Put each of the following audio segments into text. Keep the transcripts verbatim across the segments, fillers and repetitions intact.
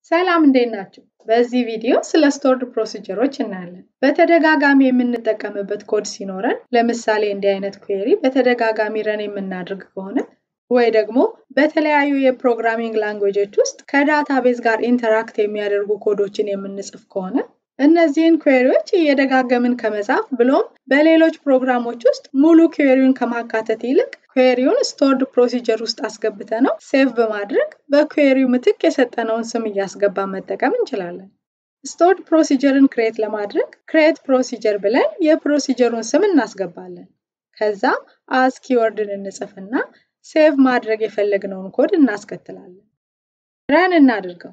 ሰላም እንዴት ናችሁ? በዚህ ቪዲዮ ስለ ስቶርድ ፕሮሲጀሮች እናያለን። በተደጋጋሚ የምንጠቀምበት ኮድ ሲኖረን ለምሳሌ እንዲህ አይነት ኩዌሪ በተደጋጋሚ ረን የምናደርግ ከሆነ ወይ ደግሞ በተለያዩ የፕሮግራሚንግ ላንጉዌጆች ውስጥ ከዳታቤዝ ጋር ኢንተራክት የሚያደርጉ ኮዶችን የምንጽፍ ከሆነ እነዚህን ኩዌሪዎች እየደጋገምን ከመጻፍ ብሎም በሌሎች ፕሮግራሞች ውስጥ ሙሉ ኩዌሪውን ከማካተት ይልቅ ኩዌሪውን ስቶርድ ፕሮሲጀር ውስጥ አስገብተነው ሴቭ በማድረግ በኩዌሪው ምትክ የሰጠነውን ስም እያስገባን መጠቀም እንችላለን። ስቶርድ ፕሮሲጀርን ክሬት ለማድረግ ክሬት ፕሮሲጀር ብለን የፕሮሲጀሩን ስም እናስገባለን። ከዛም as ኪወርድን እንጽፍና ሴቭ ማድረግ የፈለግነውን ኮድ እናስከትላለን። ረን እናድርገው።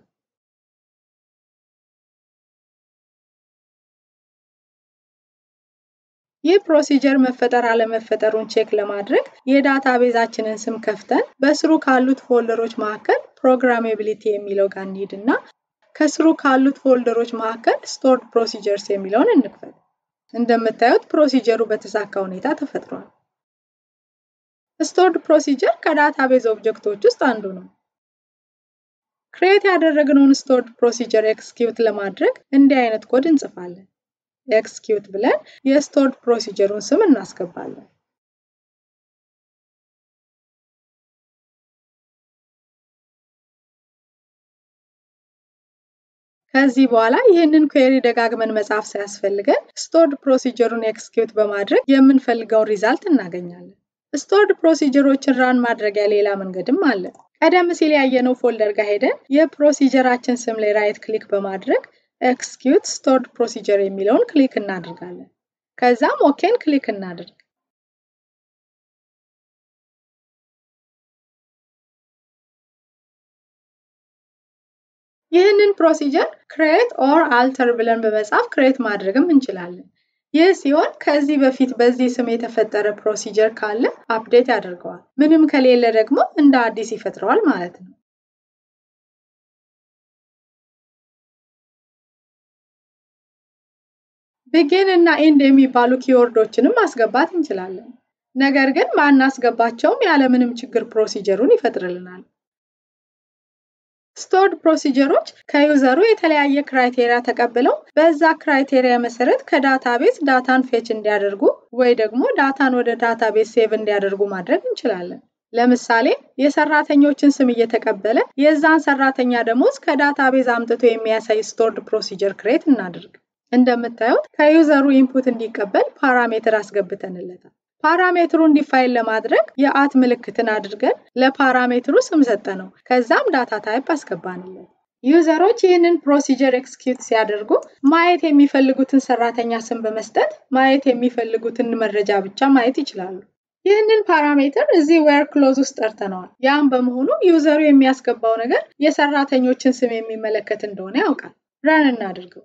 ይህ ፕሮሲጀር መፈጠር አለመፈጠሩን ቼክ ለማድረግ የዳታቤዛችንን ስም ከፍተን በስሩ ካሉት ፎልደሮች መካከል ፕሮግራማቢሊቲ የሚለው ጋር እንሂድና ከስሩ ካሉት ፎልደሮች መካከል ስቶርድ ፕሮሲጀርስ የሚለውን እንክፈት። እንደምታዩት ፕሮሲጀሩ በተሳካ ሁኔታ ተፈጥሯል። ስቶርድ ፕሮሲጀር ከዳታቤዝ ኦብጀክቶች ውስጥ አንዱ ነው። ክሬት ያደረግነውን ስቶርድ ፕሮሲጀር ኤክስኪዩት ለማድረግ እንዲህ አይነት ኮድ እንጽፋለን። ኤክስኪዩት ብለን የስቶርድ ፕሮሲጀሩን ስም እናስገባለን። ከዚህ በኋላ ይህንን ኩዌሪ ደጋግመን መጻፍ ሳያስፈልገን ስቶርድ ፕሮሲጀሩን ኤክስኪዩት በማድረግ የምንፈልገውን ሪዛልት እናገኛለን። ስቶርድ ፕሮሲጀሮችን ራን ማድረጊያ ሌላ መንገድም አለ። ቀደም ሲል ያየነው ፎልደር ጋር ሄደን የፕሮሲጀራችን ስም ላይ ራይት ክሊክ በማድረግ execute stored procedure የሚለውን ክሊክ እናደርጋለን። ከዛም ኦኬን ክሊክ እናደርግ። ይህንን ፕሮሲጀር create or alter ብለን በመጻፍ create ማድረግም እንችላለን። ይህ ሲሆን ከዚህ በፊት በዚህ ስም የተፈጠረ ፕሮሲጀር ካለ አፕዴት ያደርገዋል። ምንም ከሌለ ደግሞ እንደ አዲስ ይፈጥረዋል ማለት ነው። begin እና end የሚባሉ ኪወርዶችንም ማስገባት እንችላለን። ነገር ግን ማናስገባቸውም ያለ ምንም ችግር ፕሮሲጀሩን ይፈጥርልናል። ስቶርድ ፕሮሲጀሮች ከዩዘሩ የተለያየ ክራይቴሪያ ተቀብለው በዛ ክራይቴሪያ መሰረት ከዳታቤዝ ዳታን ፌች እንዲያደርጉ ወይ ደግሞ ዳታን ወደ ዳታቤዝ ሴቭ እንዲያደርጉ ማድረግ እንችላለን። ለምሳሌ የሰራተኞችን ስም እየተቀበለ የዛን ሰራተኛ ደሞዝ ከዳታቤዝ አምጥቶ የሚያሳይ ስቶርድ ፕሮሲጀር ክሬት እናድርግ። እንደምታዩት ከዩዘሩ ኢንፑት እንዲቀበል ፓራሜትር አስገብተንለታል። ፓራሜትሩን ዲፋይን ለማድረግ የአት ምልክትን አድርገን ለፓራሜትሩ ስም ሰጠነው። ከዛም ዳታ ታይፕ አስገባንለት። ዩዘሮች ይህንን ፕሮሲጀር ኤክስኪዩት ሲያደርጉ ማየት የሚፈልጉትን ሰራተኛ ስም በመስጠት ማየት የሚፈልጉትን መረጃ ብቻ ማየት ይችላሉ። ይህንን ፓራሜትር እዚህ where clause ውስጥ ጠርተነዋል። ያም በመሆኑ ዩዘሩ የሚያስገባው ነገር የሰራተኞችን ስም የሚመለከት እንደሆነ ያውቃል። ረን እናድርገው።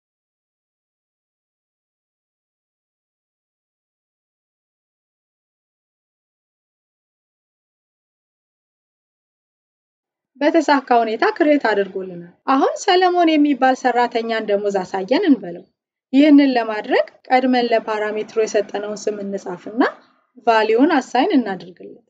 በተሳካ ሁኔታ ክሬት አድርጎልናል። አሁን ሰለሞን የሚባል ሰራተኛን ደሞዝ አሳየን እንበለው። ይህንን ለማድረግ ቀድመን ለፓራሜትሩ የሰጠነውን ስም እንጻፍና ቫልዩን አሳይን እናድርግለት።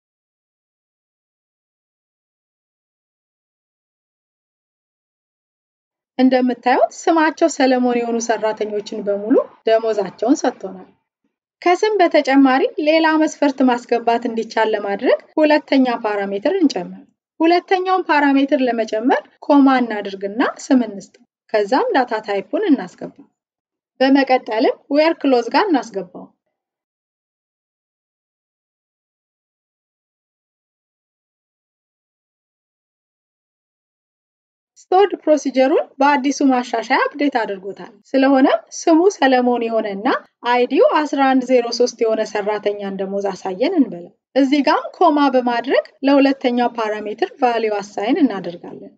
እንደምታዩት ስማቸው ሰለሞን የሆኑ ሰራተኞችን በሙሉ ደሞዛቸውን ሰጥቶናል። ከስም በተጨማሪ ሌላ መስፈርት ማስገባት እንዲቻል ለማድረግ ሁለተኛ ፓራሜትር እንጨምር። ሁለተኛውን ፓራሜትር ለመጨመር ኮማ እናድርግና ስም እንስጥ። ከዛም ዳታ ታይፑን እናስገባ። በመቀጠልም where clause ጋር እናስገባው። ስቶርድ ፕሮሲጀሩን በአዲሱ ማሻሻያ አፕዴት አድርጎታል። ስለሆነም ስሙ ሰለሞን የሆነና አይዲው አስራ አንድ ዜሮ ሶስት የሆነ ሰራተኛን ደሞዝ አሳየን እንበለው። እዚህ ጋር ኮማ በማድረግ ለሁለተኛው ፓራሜትር ቫልዩ አሳይን እናደርጋለን።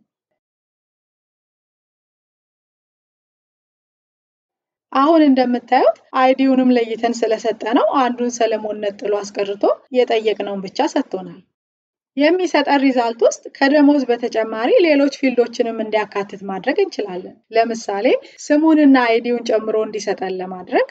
አሁን እንደምታዩት አይዲውንም ለይተን ስለሰጠነው አንዱን ሰለሞን ነጥሎ አስቀርቶ የጠየቅነውን ብቻ ሰጥቶናል። የሚሰጠን ሪዛልት ውስጥ ከደሞዝ በተጨማሪ ሌሎች ፊልዶችንም እንዲያካትት ማድረግ እንችላለን። ለምሳሌ ስሙንና አይዲውን ጨምሮ እንዲሰጠን ለማድረግ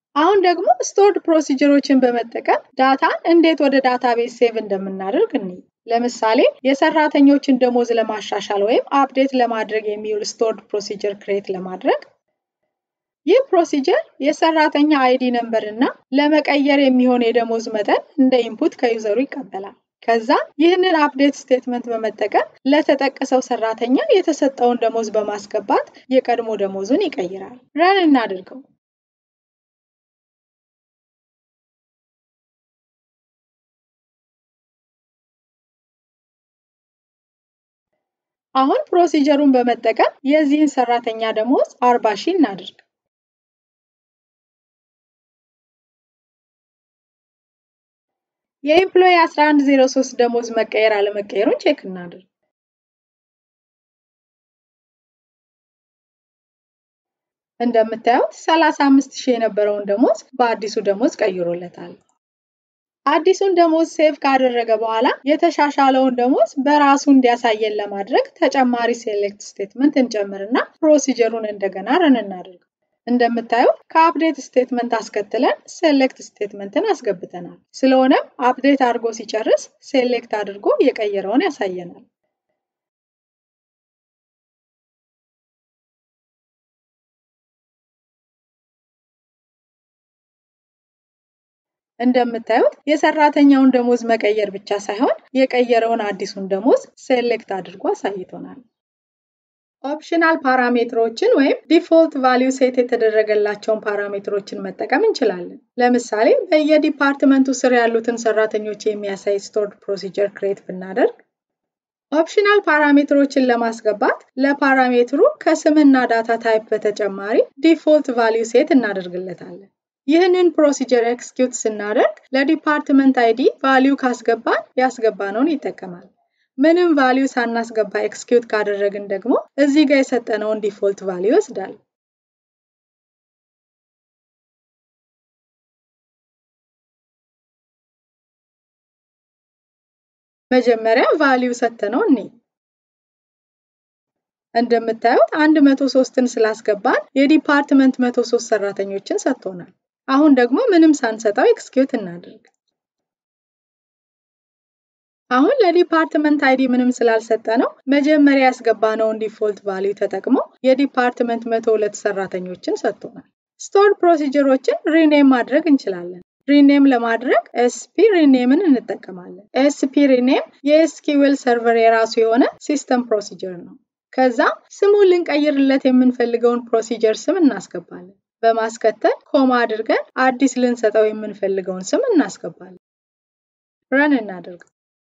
አሁን ደግሞ ስቶርድ ፕሮሲጀሮችን በመጠቀም ዳታን እንዴት ወደ ዳታቤዝ ሴቭ እንደምናደርግ እንይ። ለምሳሌ የሰራተኞችን ደሞዝ ለማሻሻል ወይም አፕዴት ለማድረግ የሚውል ስቶርድ ፕሮሲጀር ክሬት ለማድረግ ይህ ፕሮሲጀር የሰራተኛ አይዲ ነምበር እና ለመቀየር የሚሆን የደሞዝ መጠን እንደ ኢንፑት ከዩዘሩ ይቀበላል። ከዛ ይህንን አፕዴት ስቴትመንት በመጠቀም ለተጠቀሰው ሰራተኛ የተሰጠውን ደሞዝ በማስገባት የቀድሞ ደሞዙን ይቀይራል። ረን እናድርገው። አሁን ፕሮሲጀሩን በመጠቀም የዚህን ሰራተኛ ደሞዝ አርባ ሺህ እናድርግ። የኤምፕሎይ አስራ አንድ ዜሮ ሶስት ደሞዝ መቀየር አለመቀየሩን ቼክ እናድርግ። እንደምታዩት ሰላሳ አምስት ሺህ የነበረውን ደሞዝ በአዲሱ ደሞዝ ቀይሮለታል። አዲሱን ደሞዝ ሴቭ ካደረገ በኋላ የተሻሻለውን ደሞዝ በራሱ እንዲያሳየን ለማድረግ ተጨማሪ ሴሌክት ስቴትመንት እንጨምርና ፕሮሲጀሩን እንደገና ረን እናድርግ። እንደምታዩት ከአፕዴት ስቴትመንት አስከትለን ሴሌክት ስቴትመንትን አስገብተናል። ስለሆነም አፕዴት አድርጎ ሲጨርስ ሴሌክት አድርጎ የቀየረውን ያሳየናል። እንደምታዩት የሰራተኛውን ደሞዝ መቀየር ብቻ ሳይሆን የቀየረውን አዲሱን ደሞዝ ሴሌክት አድርጎ አሳይቶናል። ኦፕሽናል ፓራሜትሮችን ወይም ዲፎልት ቫልዩ ሴት የተደረገላቸውን ፓራሜትሮችን መጠቀም እንችላለን። ለምሳሌ በየዲፓርትመንቱ ስር ያሉትን ሰራተኞች የሚያሳይ ስቶርድ ፕሮሲጀር ክሬት ብናደርግ ኦፕሽናል ፓራሜትሮችን ለማስገባት ለፓራሜትሩ ከስምና ዳታ ታይፕ በተጨማሪ ዲፎልት ቫልዩ ሴት እናደርግለታለን። ይህንን ፕሮሲጀር ኤክስኪዩት ስናደርግ ለዲፓርትመንት አይዲ ቫልዩ ካስገባን ያስገባነውን ይጠቀማል። ምንም ቫልዩ ሳናስገባ ኤክስኪዩት ካደረግን ደግሞ እዚህ ጋር የሰጠነውን ዲፎልት ቫልዩ ይወስዳል። መጀመሪያ ቫልዩ ሰጠነው እንይ። እንደምታዩት መቶ ሶስትን ስላስገባን የዲፓርትመንት መቶ ሶስት ሰራተኞችን ሰጥቶናል። አሁን ደግሞ ምንም ሳንሰጠው ኤክስኪዩት እናድርግ። አሁን ለዲፓርትመንት አይዲ ምንም ስላልሰጠነው መጀመሪያ ያስገባነውን ዲፎልት ቫልዩ ተጠቅሞ የዲፓርትመንት መቶ ሁለት ሰራተኞችን ሰጥቶናል። ስቶርድ ፕሮሲጀሮችን ሪኔም ማድረግ እንችላለን። ሪኔም ለማድረግ ኤስፒ ሪኔምን እንጠቀማለን። ኤስፒ ሪኔም የኤስኪዩኤል ሰርቨር የራሱ የሆነ ሲስተም ፕሮሲጀር ነው። ከዛ ስሙን ልንቀይርለት የምንፈልገውን ፕሮሲጀር ስም እናስገባለን። በማስከተል ኮማ አድርገን አዲስ ልንሰጠው የምንፈልገውን ስም እናስገባለን። ረን እናድርግ።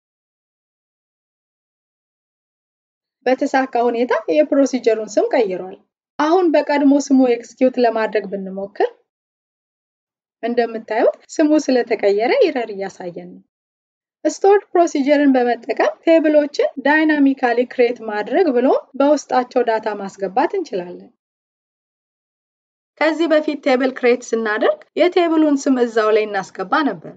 በተሳካ ሁኔታ የፕሮሲጀሩን ስም ቀይሯል። አሁን በቀድሞ ስሙ ኤክስኪዩት ለማድረግ ብንሞክር እንደምታዩት ስሙ ስለተቀየረ ኢረር እያሳየን ነው። ስቶርድ ፕሮሲጀርን በመጠቀም ቴብሎችን ዳይናሚካሊ ክሬት ማድረግ ብሎም በውስጣቸው ዳታ ማስገባት እንችላለን። ከዚህ በፊት ቴብል ክሬት ስናደርግ የቴብሉን ስም እዛው ላይ እናስገባ ነበር።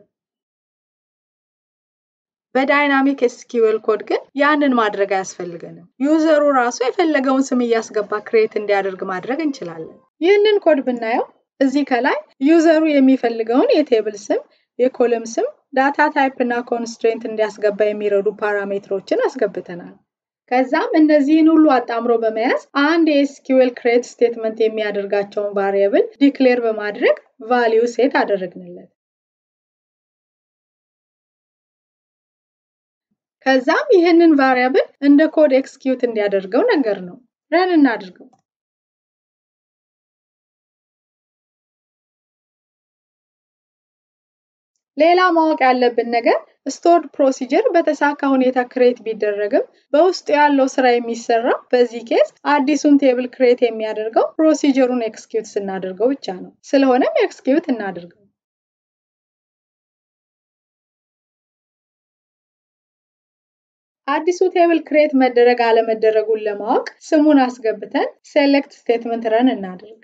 በዳይናሚክ ኤስኪዩኤል ኮድ ግን ያንን ማድረግ አያስፈልገንም። ዩዘሩ ራሱ የፈለገውን ስም እያስገባ ክሬት እንዲያደርግ ማድረግ እንችላለን። ይህንን ኮድ ብናየው እዚህ ከላይ ዩዘሩ የሚፈልገውን የቴብል ስም፣ የኮለም ስም፣ ዳታ ታይፕ እና ኮንስትሬንት እንዲያስገባ የሚረዱ ፓራሜትሮችን አስገብተናል። ከዛም እነዚህን ሁሉ አጣምሮ በመያዝ አንድ የኤስኪዩኤል ክሬት ስቴትመንት የሚያደርጋቸውን ቫሪያብል ዲክሌር በማድረግ ቫልዩ ሴት አደረግንለት። ከዛም ይህንን ቫሪያብል እንደ ኮድ ኤክስኪዩት እንዲያደርገው ነገር ነው። ረን እናድርገው። ሌላ ማወቅ ያለብን ነገር ስቶርድ ፕሮሲጀር በተሳካ ሁኔታ ክሬት ቢደረግም በውስጡ ያለው ስራ የሚሰራው በዚህ ኬስ አዲሱን ቴብል ክሬት የሚያደርገው ፕሮሲጀሩን ኤክስኪዩት ስናደርገው ብቻ ነው። ስለሆነም ኤክስኪዩት እናድርገው። አዲሱ ቴብል ክሬት መደረግ አለመደረጉን ለማወቅ ስሙን አስገብተን ሴሌክት ስቴትመንት ረን እናድርግ።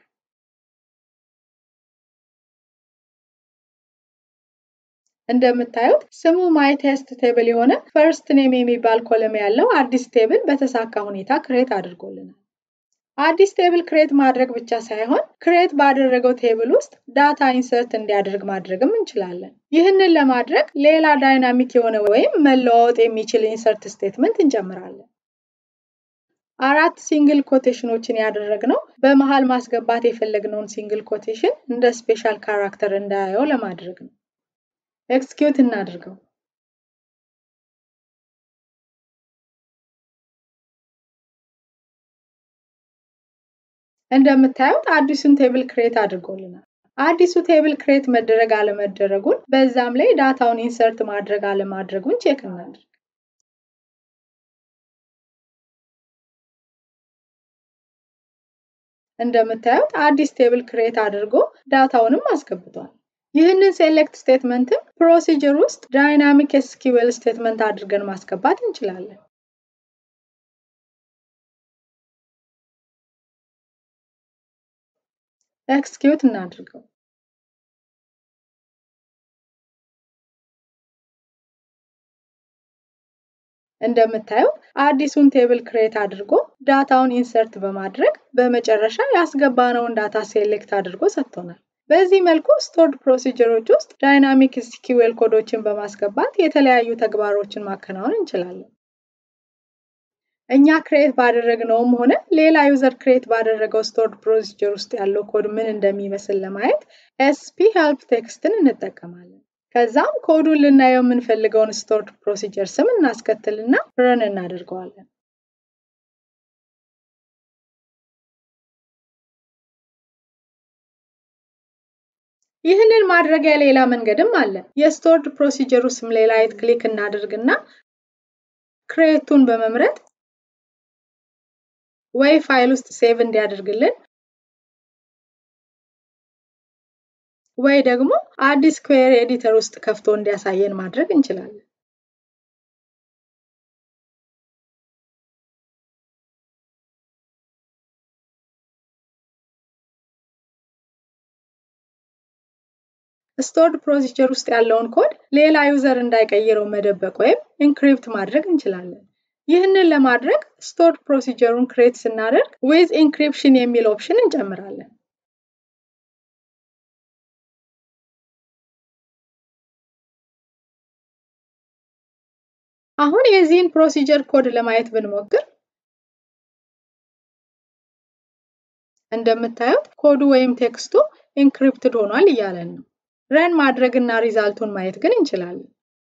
እንደምታዩት ስሙ ማይ ቴስት ቴብል የሆነ ፈርስት ኔም የሚባል ኮለም ያለው አዲስ ቴብል በተሳካ ሁኔታ ክሬት አድርጎልናል። አዲስ ቴብል ክሬት ማድረግ ብቻ ሳይሆን ክሬት ባደረገው ቴብል ውስጥ ዳታ ኢንሰርት እንዲያደርግ ማድረግም እንችላለን። ይህንን ለማድረግ ሌላ ዳይናሚክ የሆነ ወይም መለዋወጥ የሚችል ኢንሰርት ስቴትመንት እንጨምራለን። አራት ሲንግል ኮቴሽኖችን ያደረግነው በመሃል ማስገባት የፈለግነውን ሲንግል ኮቴሽን እንደ ስፔሻል ካራክተር እንዳያየው ለማድረግ ነው። ኤክስኪዩት እናድርገው። እንደምታዩት አዲሱን ቴብል ክሬት አድርጎልናል። አዲሱ ቴብል ክሬት መደረግ አለመደረጉን በዛም ላይ ዳታውን ኢንሰርት ማድረግ አለማድረጉን ቼክ እናድርግ። እንደምታዩት አዲስ ቴብል ክሬት አድርጎ ዳታውንም አስገብቷል። ይህንን ሴሌክት ስቴትመንትም ፕሮሲጀር ውስጥ ዳይናሚክ ኤስኪዩኤል ስቴትመንት አድርገን ማስገባት እንችላለን። ኤክስኪዩት እናድርገው። እንደምታዩት አዲሱን ቴብል ክሬት አድርጎ ዳታውን ኢንሰርት በማድረግ በመጨረሻ ያስገባነውን ዳታ ሴሌክት አድርጎ ሰጥቶናል። በዚህ መልኩ ስቶርድ ፕሮሲጀሮች ውስጥ ዳይናሚክ ኤስኪዩኤል ኮዶችን በማስገባት የተለያዩ ተግባሮችን ማከናወን እንችላለን። እኛ ክሬት ባደረግነውም ሆነ ሌላ ዩዘር ክሬት ባደረገው ስቶርድ ፕሮሲጀር ውስጥ ያለው ኮድ ምን እንደሚመስል ለማየት ኤስፒ ሄልፕ ቴክስትን እንጠቀማለን። ከዛም ኮዱን ልናየው የምንፈልገውን ስቶርድ ፕሮሲጀር ስም እናስከትልና ረን እናደርገዋለን። ይህንን ማድረጊያ ሌላ መንገድም አለ። የስቶርድ ፕሮሲጀሩ ስም ላይ ራይት ክሊክ እናድርግና ክሬቱን በመምረጥ ወይ ፋይል ውስጥ ሴቭ እንዲያደርግልን ወይ ደግሞ አዲስ ኩዌሪ ኤዲተር ውስጥ ከፍቶ እንዲያሳየን ማድረግ እንችላለን። ስቶርድ ፕሮሲጀር ውስጥ ያለውን ኮድ ሌላ ዩዘር እንዳይቀይረው መደበቅ ወይም ኢንክሪፕት ማድረግ እንችላለን። ይህንን ለማድረግ ስቶርድ ፕሮሲጀሩን ክሬት ስናደርግ with encryption የሚል ኦፕሽን እንጨምራለን። አሁን የዚህን ፕሮሲጀር ኮድ ለማየት ብንሞክር እንደምታዩት ኮዱ ወይም ቴክስቱ ኢንክሪፕትድ ሆኗል እያለን ነው። ረን ማድረግና ሪዛልቱን ማየት ግን እንችላለን።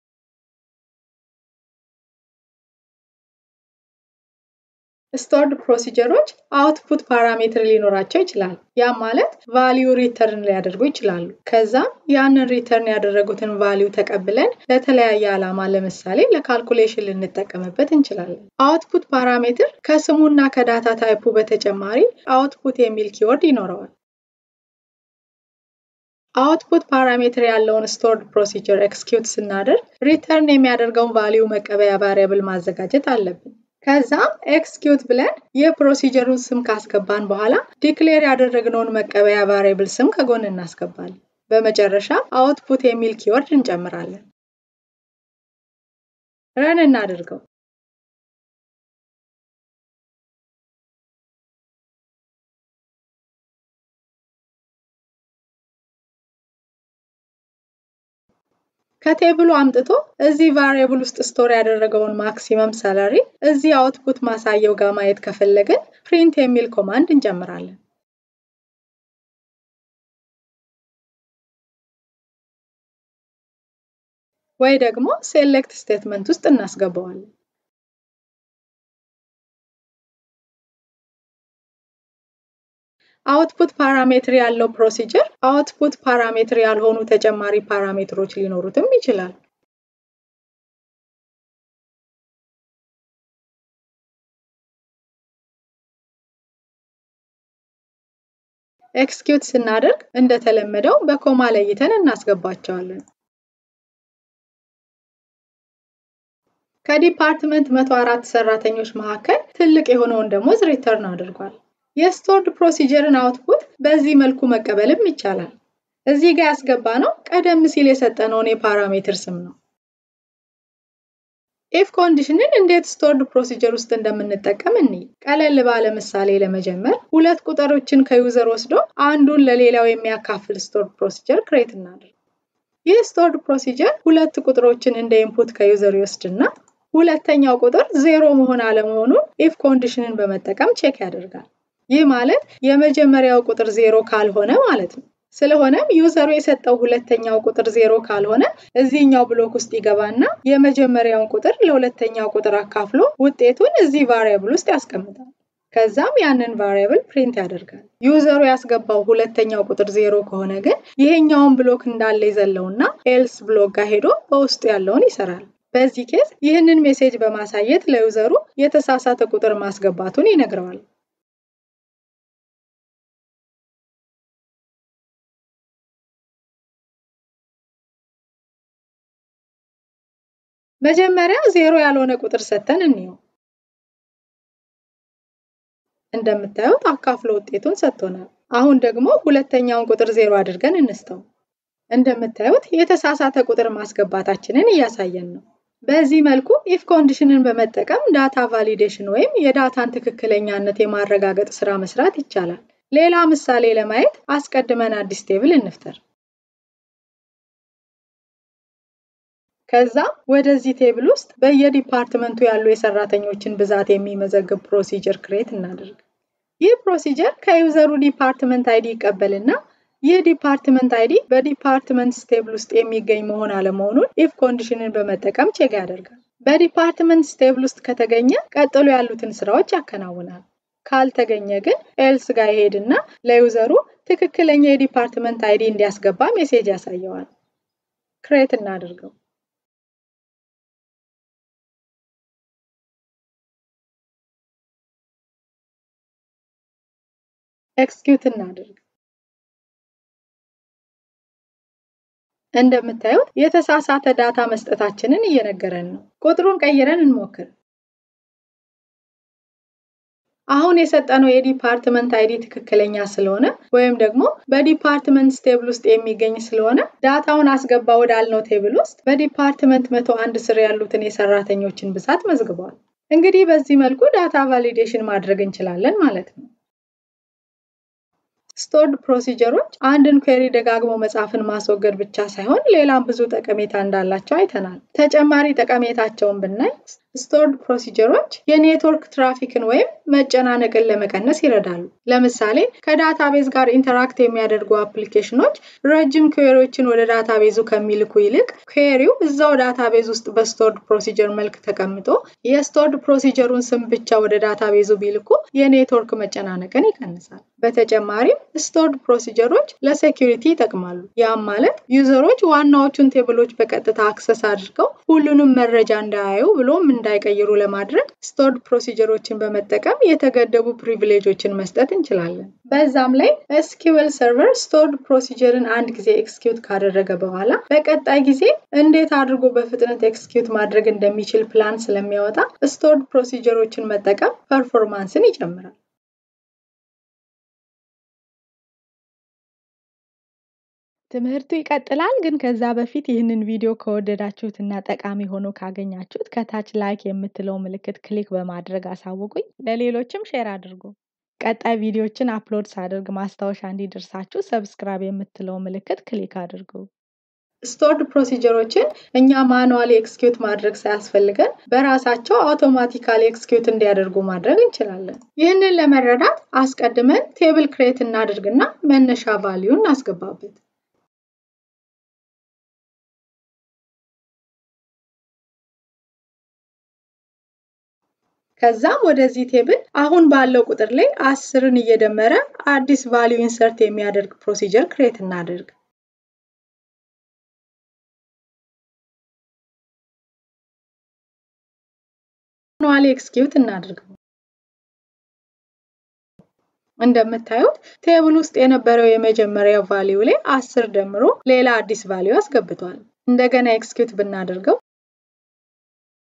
ስቶርድ ፕሮሲጀሮች አውትፑት ፓራሜትር ሊኖራቸው ይችላል። ያ ማለት ቫልዩ ሪተርን ሊያደርጉ ይችላሉ። ከዛም ያንን ሪተርን ያደረጉትን ቫልዩ ተቀብለን ለተለያየ ዓላማ ለምሳሌ ለካልኩሌሽን ልንጠቀምበት እንችላለን። አውትፑት ፓራሜትር ከስሙና ከዳታ ታይፑ በተጨማሪ አውትፑት የሚል ኪወርድ ይኖረዋል። አውትፑት ፓራሜትር ያለውን ስቶርድ ፕሮሲጀር ኤክስኪዩት ስናደርግ ሪተርን የሚያደርገውን ቫልዩ መቀበያ ቫሪያብል ማዘጋጀት አለብን። ከዛም ኤክስኪዩት ብለን የፕሮሲጀሩን ስም ካስገባን በኋላ ዲክሌር ያደረግነውን መቀበያ ቫሪያብል ስም ከጎን እናስገባለን። በመጨረሻ አውትፑት የሚል ኪወርድ እንጨምራለን። ረን እናድርገው። ከቴብሉ አምጥቶ እዚህ ቫሪያብል ውስጥ ስቶር ያደረገውን ማክሲመም ሳላሪ እዚህ አውትፑት ማሳየው ጋር ማየት ከፈለግን print የሚል ኮማንድ እንጨምራለን። ወይ ደግሞ select ስቴትመንት ውስጥ እናስገባዋለን። አውትፑት ፓራሜትር ያለው ፕሮሲጀር አውትፑት ፓራሜትር ያልሆኑ ተጨማሪ ፓራሜትሮች ሊኖሩትም ይችላል። ኤክስኪዩት ስናደርግ እንደተለመደው በኮማ ለይተን እናስገባቸዋለን። ከዲፓርትመንት መቶ አራት ሰራተኞች መካከል ትልቅ የሆነውን ደሞዝ ሪተርን አድርጓል። የስቶርድ ፕሮሲጀርን አውትፑት በዚህ መልኩ መቀበልም ይቻላል። እዚህ ጋር ያስገባነው ቀደም ሲል የሰጠነውን የፓራሜትር ስም ነው። if ኮንዲሽንን እንዴት stored procedure ውስጥ እንደምንጠቀም እንይ። ቀለል ባለ ምሳሌ ለመጀመር ሁለት ቁጥሮችን ከዩዘር ወስዶ አንዱን ለሌላው የሚያካፍል stored procedure create እናድርግ። ይህ stored procedure ሁለት ቁጥሮችን እንደ ኢንፑት ከዩዘር ይወስድና ሁለተኛው ቁጥር ዜሮ መሆን አለመሆኑን if ኮንዲሽንን በመጠቀም ቼክ ያደርጋል። ይህ ማለት የመጀመሪያው ቁጥር ዜሮ ካልሆነ ማለት ነው። ስለሆነም ዩዘሩ የሰጠው ሁለተኛው ቁጥር ዜሮ ካልሆነ እዚህኛው ብሎክ ውስጥ ይገባና የመጀመሪያውን ቁጥር ለሁለተኛው ቁጥር አካፍሎ ውጤቱን እዚህ ቫሪያብል ውስጥ ያስቀምጣል። ከዛም ያንን ቫሪያብል ፕሪንት ያደርጋል። ዩዘሩ ያስገባው ሁለተኛው ቁጥር ዜሮ ከሆነ ግን ይሄኛውን ብሎክ እንዳለ ይዘለውና ኤልስ ብሎክ ጋር ሄዶ በውስጡ ያለውን ይሰራል። በዚህ ኬስ ይህንን ሜሴጅ በማሳየት ለዩዘሩ የተሳሳተ ቁጥር ማስገባቱን ይነግረዋል። መጀመሪያ ዜሮ ያልሆነ ቁጥር ሰተን እንየው። እንደምታዩት አካፍሎ ውጤቱን ሰጥቶናል። አሁን ደግሞ ሁለተኛውን ቁጥር ዜሮ አድርገን እንስተው። እንደምታዩት የተሳሳተ ቁጥር ማስገባታችንን እያሳየን ነው። በዚህ መልኩ if ኮንዲሽንን በመጠቀም ዳታ ቫሊዴሽን ወይም የዳታን ትክክለኛነት የማረጋገጥ ስራ መስራት ይቻላል። ሌላ ምሳሌ ለማየት አስቀድመን አዲስ ቴብል እንፍጠር። ከዛ ወደዚህ ቴብል ውስጥ በየዲፓርትመንቱ ያሉ የሰራተኞችን ብዛት የሚመዘግብ ፕሮሲጀር ክሬት እናድርግ። ይህ ፕሮሲጀር ከዩዘሩ ዲፓርትመንት አይዲ ይቀበልና ይህ ዲፓርትመንት አይዲ በዲፓርትመንትስ ቴብል ውስጥ የሚገኝ መሆን አለመሆኑን if ኮንዲሽንን በመጠቀም ቼክ ያደርጋል። በዲፓርትመንትስ ቴብል ውስጥ ከተገኘ ቀጥሎ ያሉትን ስራዎች ያከናውናል። ካልተገኘ ግን else ጋር ይሄድና ለዩዘሩ ትክክለኛ የዲፓርትመንት አይዲ እንዲያስገባ ሜሴጅ ያሳየዋል። ክሬት እናድርገው። ኤክስኪዩት እናድርግ። እንደምታዩት የተሳሳተ ዳታ መስጠታችንን እየነገረን ነው። ቁጥሩን ቀይረን እንሞክር። አሁን የሰጠነው የዲፓርትመንት አይዲ ትክክለኛ ስለሆነ ወይም ደግሞ በዲፓርትመንትስ ቴብል ውስጥ የሚገኝ ስለሆነ ዳታውን አስገባ ወዳልነው ቴብል ውስጥ በዲፓርትመንት መቶ አንድ ስር ያሉትን የሰራተኞችን ብዛት መዝግቧል። እንግዲህ በዚህ መልኩ ዳታ ቫሊዴሽን ማድረግ እንችላለን ማለት ነው። stored ፕሮሲጀሮች አንድን ኩዌሪ ደጋግሞ መጻፍን ማስወገድ ብቻ ሳይሆን ሌላም ብዙ ጠቀሜታ እንዳላቸው አይተናል። ተጨማሪ ጠቀሜታቸውን ብናይ stored ፕሮሲጀሮች የኔትወርክ ትራፊክን ወይም መጨናነቅን ለመቀነስ ይረዳሉ። ለምሳሌ ከዳታቤዝ ጋር ኢንተራክት የሚያደርጉ አፕሊኬሽኖች ረጅም ኩዌሪዎችን ወደ ዳታቤዙ ከሚልኩ ይልቅ ኩዌሪው እዛው ዳታቤዝ ውስጥ በstored ፕሮሲጀር መልክ ተቀምጦ የstored ፕሮሲጀሩን ስም ብቻ ወደ ዳታቤዙ ቢልኩ የኔትወርክ መጨናነቅን ይቀንሳል። በተጨማሪም stored ፕሮሲጀሮች ለሴኩሪቲ ይጠቅማሉ። ያም ማለት ዩዘሮች ዋናዎቹን ቴብሎች በቀጥታ አክሰስ አድርገው ሁሉንም መረጃ እንዳያዩ ብሎም እንዳይቀይሩ ለማድረግ stored ፕሮሲጀሮችን በመጠቀም የተገደቡ ፕሪቪሌጆችን መስጠት እንችላለን። በዛም ላይ ኤስ ኪው ኤል ሰርቨር stored ፕሮሲጀርን አንድ ጊዜ ኤክስኪዩት ካደረገ በኋላ በቀጣይ ጊዜ እንዴት አድርጎ በፍጥነት ኤክስኪዩት ማድረግ እንደሚችል ፕላን ስለሚያወጣ stored ፕሮሲጀሮችን መጠቀም ፐርፎርማንስን ይጨምራል። ትምህርቱ ይቀጥላል። ግን ከዛ በፊት ይህንን ቪዲዮ ከወደዳችሁትና ጠቃሚ ሆኖ ካገኛችሁት ከታች ላይክ የምትለው ምልክት ክሊክ በማድረግ አሳውቁኝ። ለሌሎችም ሼር አድርጉ። ቀጣይ ቪዲዮችን አፕሎድ ሳደርግ ማስታወሻ እንዲደርሳችሁ ሰብስክራይብ የምትለው ምልክት ክሊክ አድርጉ። stored ፕሮሲጀሮችን እኛ ማኑዋሊ ኤክስኪዩት ማድረግ ሳያስፈልገን በራሳቸው አውቶማቲካሊ ኤክስኪዩት እንዲያደርጉ ማድረግ እንችላለን። ይህንን ለመረዳት አስቀድመን ቴብል ክሬት እናድርግና መነሻ ቫልዩን እናስገባበት። ከዛም ወደዚህ ቴብል አሁን ባለው ቁጥር ላይ አስርን እየደመረ አዲስ ቫልዩ ኢንሰርት የሚያደርግ ፕሮሲጀር ክሬት እናድርግ። ማኑዋሊ ኤክስኪዩት እናድርግ። እንደምታዩት ቴብል ውስጥ የነበረው የመጀመሪያው ቫልዩ ላይ አስር ደምሮ ሌላ አዲስ ቫልዩ አስገብቷል። እንደገና ኤክስኪዩት ብናደርገው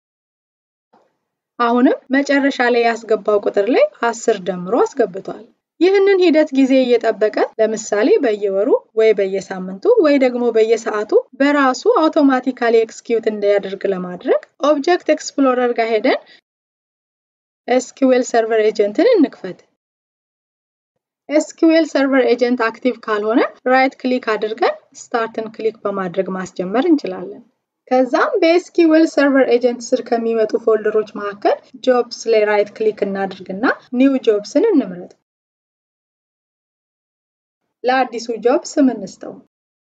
አሁንም መጨረሻ ላይ ያስገባው ቁጥር ላይ አስር ደምሮ አስገብቷል። ይህንን ሂደት ጊዜ እየጠበቀ ለምሳሌ በየወሩ ወይ በየሳምንቱ ወይ ደግሞ በየሰዓቱ በራሱ አውቶማቲካሊ ኤክስኪዩት እንዲያደርግ ለማድረግ ኦብጀክት ኤክስፕሎረር ጋር ሄደን ኤስኪዩኤል ሰርቨር ኤጀንትን እንክፈት። ኤስኪዩኤል ሰርቨር ኤጀንት አክቲቭ ካልሆነ ራይት ክሊክ አድርገን ስታርትን ክሊክ በማድረግ ማስጀመር እንችላለን። ከዛም በኤስኪዩኤል ሰርቨር ኤጀንት ስር ከሚመጡ ፎልደሮች መካከል ጆብስ ላይ ራይት ክሊክ እናድርግና ኒው ጆብስን እንምረጥ። ለአዲሱ ጆብ ስም እንስጠው።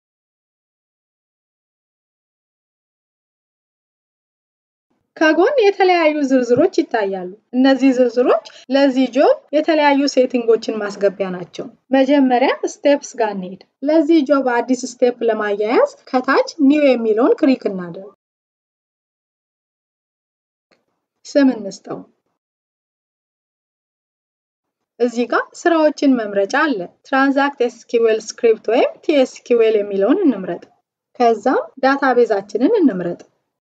ከጎን የተለያዩ ዝርዝሮች ይታያሉ። እነዚህ ዝርዝሮች ለዚህ ጆብ የተለያዩ ሴቲንጎችን ማስገቢያ ናቸው። መጀመሪያ ስቴፕስ ጋር እንሂድ። ለዚህ ጆብ አዲስ ስቴፕ ለማያያዝ ከታች ኒው የሚለውን ክሊክ እናድርግ። ስም እንስጠው። እዚህ ጋር ስራዎችን መምረጫ አለ። ትራንዛክት ኤስኪዩኤል ስክሪፕት ወይም ቲኤስኪዩኤል የሚለውን እንምረጥ። ከዛም ዳታቤዛችንን እንምረጥ።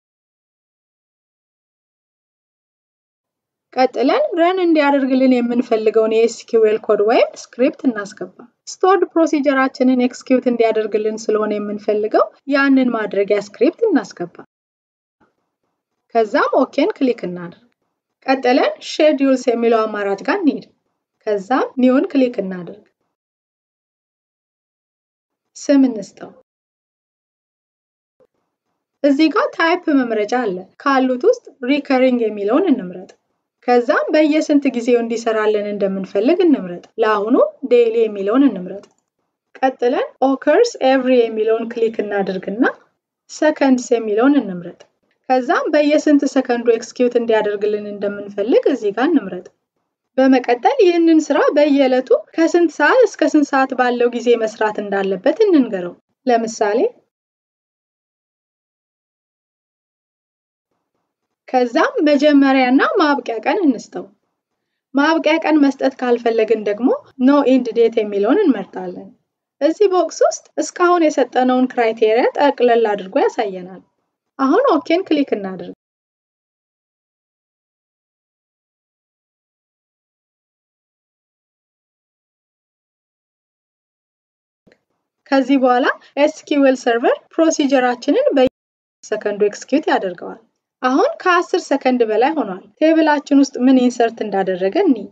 ቀጥለን ረን እንዲያደርግልን የምንፈልገውን የኤስኪዩኤል ኮድ ወይም ስክሪፕት እናስገባ። ስቶርድ ፕሮሲጀራችንን ኤክስኪዩት እንዲያደርግልን ስለሆነ የምንፈልገው ያንን ማድረጊያ ስክሪፕት እናስገባ። ከዛም ኦኬን ክሊክ እናድርግ። ቀጥለን ሼዲዩልስ የሚለው አማራጭ ጋር እንሂድ። ከዛም ኒውን ክሊክ እናድርግ። ስም እንስጠው። እዚህ ጋር ታይፕ መምረጫ አለ። ካሉት ውስጥ ሪከሪንግ የሚለውን እንምረጥ። ከዛም በየስንት ጊዜው እንዲሰራልን እንደምንፈልግ እንምረጥ። ለአሁኑ ዴይሊ የሚለውን እንምረጥ። ቀጥለን occurs every የሚለውን ክሊክ እናድርግና seconds የሚለውን እንምረጥ። ከዛም በየስንት ሰከንዱ ኤክስኪዩት እንዲያደርግልን እንደምንፈልግ እዚህ ጋር እንምረጥ። በመቀጠል ይህንን ስራ በየዕለቱ ከስንት ሰዓት እስከ ስንት ሰዓት ባለው ጊዜ መስራት እንዳለበት እንንገረው። ለምሳሌ ከዛም መጀመሪያና ማብቂያ ቀን እንስጠው። ማብቂያ ቀን መስጠት ካልፈለግን ደግሞ no end date የሚለውን እንመርጣለን። እዚህ ቦክስ ውስጥ እስካሁን የሰጠነውን ክራይቴሪያ ጠቅለል አድርጎ ያሳየናል። አሁን ኦኬን ክሊክ እናድርግ። ከዚህ በኋላ ኤስኪዩኤል ሰርቨር ፕሮሲጀራችንን በሰከንዱ ኤክስኪዩት ያደርገዋል። አሁን ከአስር ሰከንድ በላይ ሆኗል። ቴብላችን ውስጥ ምን ኢንሰርት እንዳደረገ እንይ።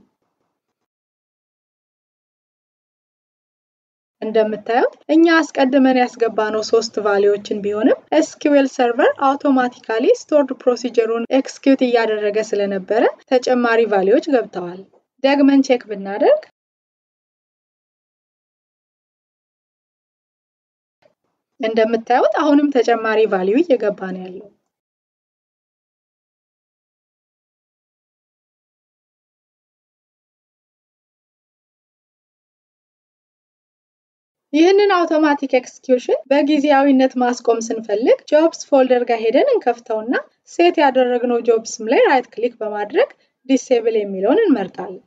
እንደምታዩት እኛ አስቀድመን ያስገባነው ሶስት ቫልዩዎችን ቢሆንም ኤስኪዩኤል ሰርቨር አውቶማቲካሊ ስቶርድ ፕሮሲጀሩን ኤክስኪዩት እያደረገ ስለነበረ ተጨማሪ ቫልዩዎች ገብተዋል። ደግመን ቼክ ብናደርግ እንደምታዩት አሁንም ተጨማሪ ቫልዩ እየገባ ነው ያለው። ይህንን አውቶማቲክ ኤክስኪዩሽን በጊዜያዊነት ማስቆም ስንፈልግ ጆብስ ፎልደር ጋር ሄደን እንከፍተውና ሴት ያደረግነው ጆብስም ላይ ራይት ክሊክ በማድረግ ዲሴብል የሚለውን እንመርጣለን።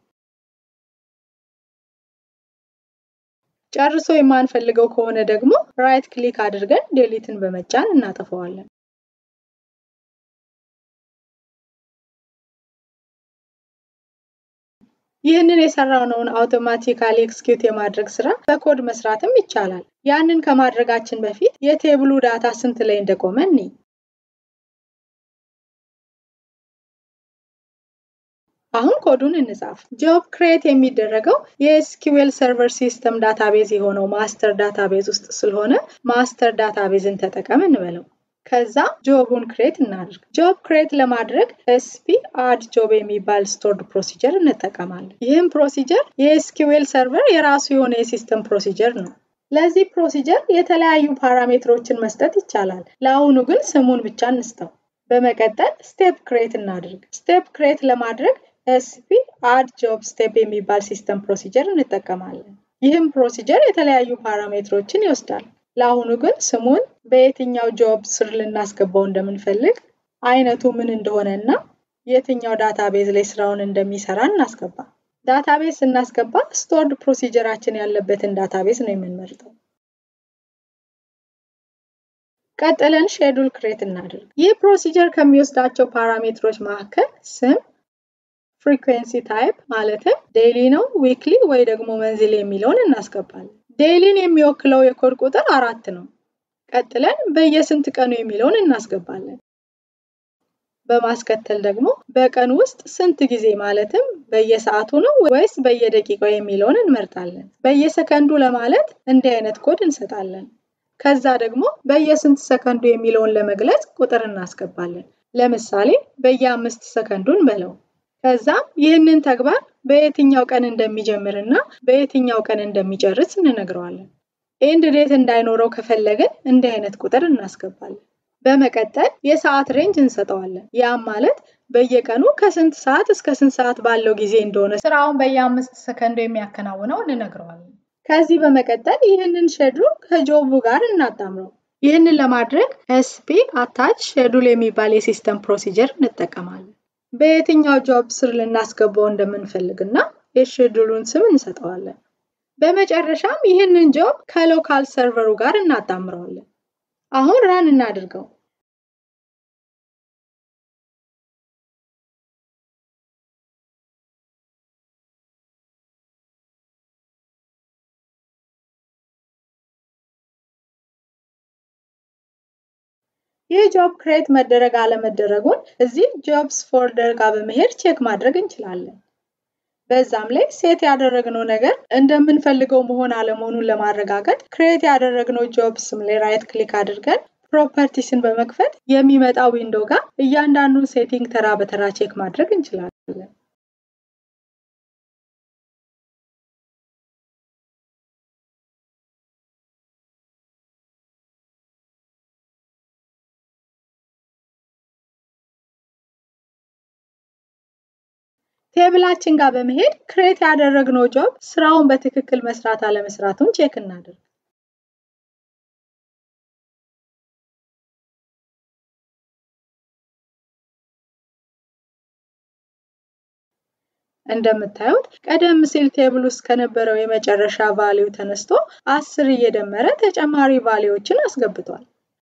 ጨርሶ የማንፈልገው ከሆነ ደግሞ ራይት ክሊክ አድርገን ዲሊትን በመጫን እናጠፋዋለን። ይህንን የሰራነውን አውቶማቲካሊ ኤክስኪዩት የማድረግ ስራ በኮድ መስራትም ይቻላል። ያንን ከማድረጋችን በፊት የቴብሉ ዳታ ስንት ላይ እንደቆመ እንይ። አሁን ኮዱን እንጻፍ። ጆብ ክሬት የሚደረገው የኤስኪዩኤል ሰርቨር ሲስተም ዳታቤዝ የሆነው ማስተር ዳታቤዝ ውስጥ ስለሆነ ማስተር ዳታቤዝን ተጠቀም እንበለው። ከዛ ጆቡን ክሬት እናድርግ። ጆብ ክሬት ለማድረግ ኤስፒ አድ ጆብ የሚባል ስቶርድ ፕሮሲጀር እንጠቀማለን። ይህም ፕሮሲጀር የኤስኪዩኤል ሰርቨር የራሱ የሆነ የሲስተም ፕሮሲጀር ነው። ለዚህ ፕሮሲጀር የተለያዩ ፓራሜትሮችን መስጠት ይቻላል። ለአሁኑ ግን ስሙን ብቻ እንስጠው። በመቀጠል ስቴፕ ክሬት እናድርግ። ስቴፕ ክሬት ለማድረግ ኤስፒ አድ ጆብ ስቴፕ የሚባል ሲስተም ፕሮሲጀር እንጠቀማለን። ይህም ፕሮሲጀር የተለያዩ ፓራሜትሮችን ይወስዳል። ለአሁኑ ግን ስሙን በየትኛው ጆብ ስር ልናስገባው እንደምንፈልግ አይነቱ ምን እንደሆነና የትኛው ዳታቤዝ ላይ ስራውን እንደሚሰራ እናስገባ። ዳታቤዝ ስናስገባ ስቶርድ ፕሮሲጀራችን ያለበትን ዳታቤዝ ነው የምንመርጠው። ቀጥለን ሼዱል ክሬት እናድርግ። ይህ ፕሮሲጀር ከሚወስዳቸው ፓራሜትሮች መካከል ስም፣ ፍሪኩዌንሲ ታይፕ ማለትም ዴይሊ ነው፣ ዊክሊ ወይ ደግሞ መንዝሊ የሚለውን እናስገባለን። ዴይሊን የሚወክለው የኮድ ቁጥር አራት ነው። ቀጥለን በየስንት ቀኑ የሚለውን እናስገባለን። በማስከተል ደግሞ በቀን ውስጥ ስንት ጊዜ ማለትም በየሰዓቱ ነው ወይስ በየደቂቃው የሚለውን እንመርጣለን። በየሰከንዱ ለማለት እንዲህ አይነት ኮድ እንሰጣለን። ከዛ ደግሞ በየስንት ሰከንዱ የሚለውን ለመግለጽ ቁጥር እናስገባለን። ለምሳሌ በየአምስት ሰከንዱን በለው። ከዛም ይህንን ተግባር በየትኛው ቀን እንደሚጀምርና በየትኛው ቀን እንደሚጨርስ እንነግረዋለን። ኤንድ ዴት እንዳይኖረው ከፈለግን እንዲህ አይነት ቁጥር እናስገባለን። በመቀጠል የሰዓት ሬንጅ እንሰጠዋለን። ያም ማለት በየቀኑ ከስንት ሰዓት እስከ ስንት ሰዓት ባለው ጊዜ እንደሆነ ስራውን በየአምስት ሰከንዱ የሚያከናውነው እንነግረዋለን። ከዚህ በመቀጠል ይህንን ሼዱል ከጆቡ ጋር እናጣምረው። ይህንን ለማድረግ ኤስፒ አታች ሼዱል የሚባል የሲስተም ፕሮሲጀር እንጠቀማለን። በየትኛው ጆብ ስር ልናስገባው እንደምንፈልግና የሼዱሉን ስም እንሰጠዋለን። በመጨረሻም ይህንን ጆብ ከሎካል ሰርቨሩ ጋር እናጣምረዋለን። አሁን ራን እናድርገው። ይህ ጆብ ክሬት መደረግ አለመደረጉን እዚህ ጆብስ ፎልደር ጋር በመሄድ ቼክ ማድረግ እንችላለን። በዛም ላይ ሴት ያደረግነው ነገር እንደምንፈልገው መሆን አለመሆኑን ለማረጋገጥ ክሬት ያደረግነው ጆብ ስም ላይ ራይት ክሊክ አድርገን ፕሮፐርቲስን በመክፈት የሚመጣው ዊንዶው ጋር እያንዳንዱን ሴቲንግ ተራ በተራ ቼክ ማድረግ እንችላለን። ቴብላችን ጋር በመሄድ ክሬት ያደረግነው ጆብ ስራውን በትክክል መስራት አለመስራቱን ቼክ እናድርግ። እንደምታዩት ቀደም ሲል ቴብል ውስጥ ከነበረው የመጨረሻ ቫልዩ ተነስቶ አስር እየደመረ ተጨማሪ ቫልዩዎችን አስገብቷል።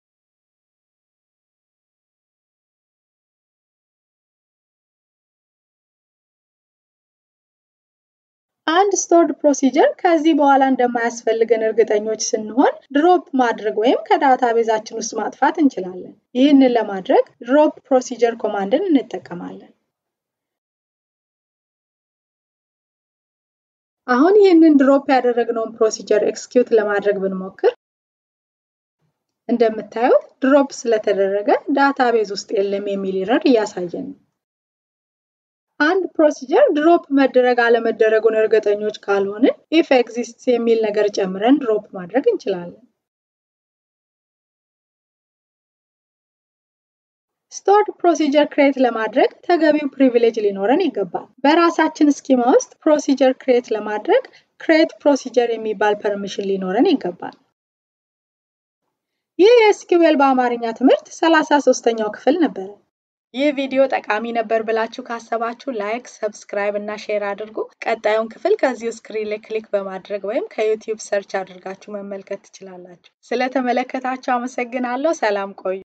አንድ ስቶርድ ፕሮሲጀር ከዚህ በኋላ እንደማያስፈልገን እርግጠኞች ስንሆን ድሮፕ ማድረግ ወይም ከዳታቤዛችን ውስጥ ማጥፋት እንችላለን። ይህንን ለማድረግ ድሮፕ ፕሮሲጀር ኮማንድን እንጠቀማለን። አሁን ይህንን ድሮፕ ያደረግነውን ፕሮሲጀር ኤክስኪዩት ለማድረግ ብንሞክር እንደምታዩት ድሮፕ ስለተደረገ ዳታቤዝ ውስጥ የለም የሚል ኤረር እያሳየን ነው። አንድ ፕሮሲጀር ድሮፕ መደረግ አለመደረጉን እርግጠኞች ካልሆንን if exists የሚል ነገር ጨምረን ድሮፕ ማድረግ እንችላለን። stored procedure create ለማድረግ ተገቢው ፕሪቪሌጅ ሊኖረን ይገባል። በራሳችን ስኪማ ውስጥ ፕሮሲጀር create ለማድረግ create procedure የሚባል ፐርሚሽን ሊኖረን ይገባል። ይህ ኤስኪውኤል በአማርኛ ትምህርት ሰላሳ ሶስተኛው ክፍል ነበር። ይህ ቪዲዮ ጠቃሚ ነበር ብላችሁ ካሰባችሁ ላይክ፣ ሰብስክራይብ እና ሼር አድርጉ። ቀጣዩን ክፍል ከዚህ ስክሪን ላይ ክሊክ በማድረግ ወይም ከዩቲዩብ ሰርች አድርጋችሁ መመልከት ትችላላችሁ። ስለተመለከታችሁ አመሰግናለሁ። ሰላም ቆዩ።